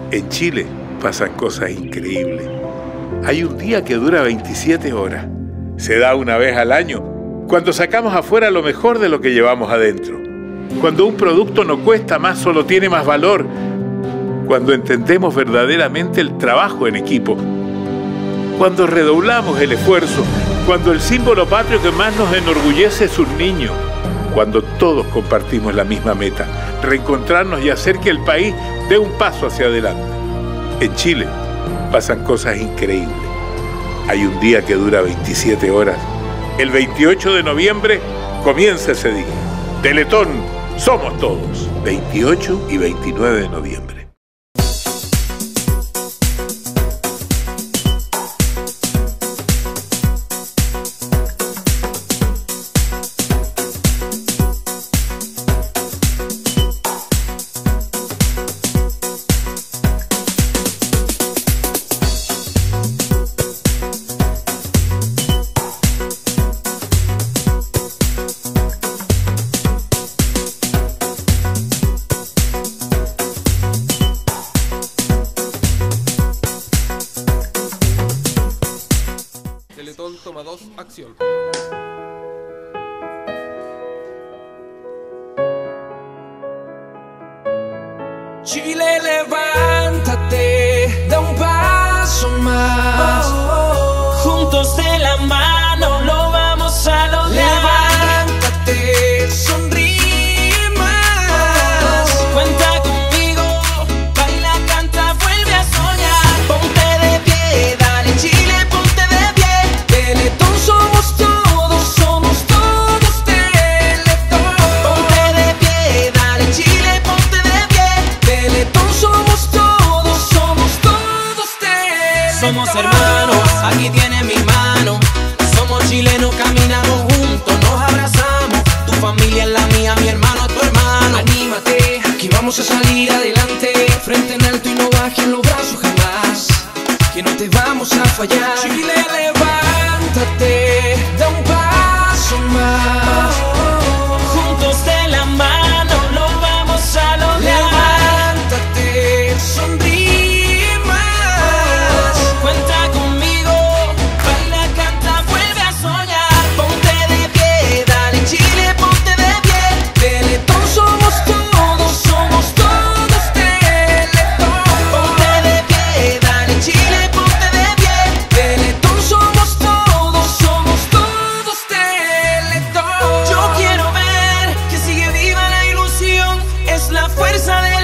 En Chile pasan cosas increíbles. Hay un día que dura 27 horas. Se da una vez al año, cuando sacamos afuera lo mejor de lo que llevamos adentro. Cuando un producto no cuesta más, solo tiene más valor. Cuando entendemos verdaderamente el trabajo en equipo. Cuando redoblamos el esfuerzo. Cuando el símbolo patrio que más nos enorgullece es un niño. Cuando todos compartimos la misma meta, reencontrarnos y hacer que el país dé un paso hacia adelante. En Chile pasan cosas increíbles. Hay un día que dura 27 horas. El 28 de noviembre comienza ese día. Teletón, somos todos. 28 y 29 de noviembre. Teletón toma 2, acción. Chile, levántate, da un paso más. Juntos de la mano lo vamos a lograr. Levántate, sonríe más. Cuenta conmigo, baila, canta, vuelve a soñar. Ponte de pie, dale Chile, ponte de pie. Teletón somos todos Teletón. Ponte de pie, dale Chile, ponte de pie. Teletón somos todos Teletón. Somos hermanos, aquí tienes mi mano. Somos chilenos, caminamos juntos, nos abrazamos. Tu familia es la mía, mi hermano es tu hermano. Anímate, que vamos a salir adelante. Frente en alto y no bajes los brazos jamás, que no te vamos a fallar. Chile, levántate, da un paso más. Juntos de la mano lo vamos a lograr. Levántate, sonríe más. Cuenta conmigo, baila, canta, vuelve a soñar. Ponte de pie, dale Chile, ponte de pie. Teletón somos todos Teletón. Ponte de pie, dale Chile, ponte de pie. Teletón somos todos Teletón. Yo quiero ver que sigue viva la ilusión, es la fuerza de